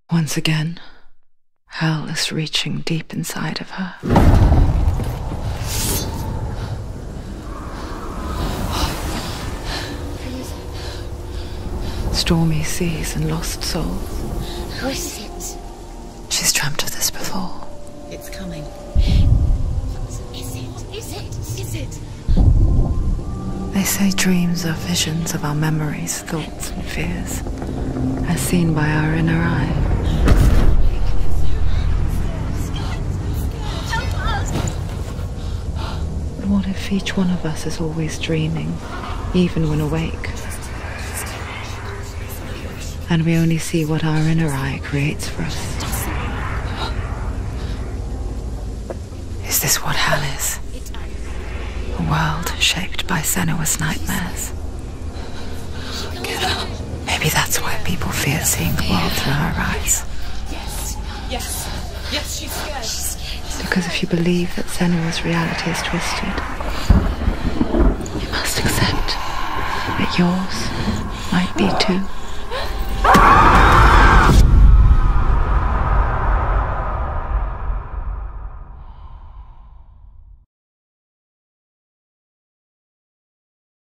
Once again, hell is reaching deep inside of her. Stormy seas and lost souls. Who is it? She's dreamt of this before. It's coming. Is it? Is it? Is it? They say dreams are visions of our memories, thoughts and fears, as seen by our inner eye. But what if each one of us is always dreaming, even when awake? And we only see what our inner eye creates for us. Is this what hell is? A world shaped by Senua's nightmares. Maybe that's why people fear seeing the world through her eyes. Yes, she's scared. Because if you believe that Senua's reality is twisted, you must accept that yours might be too.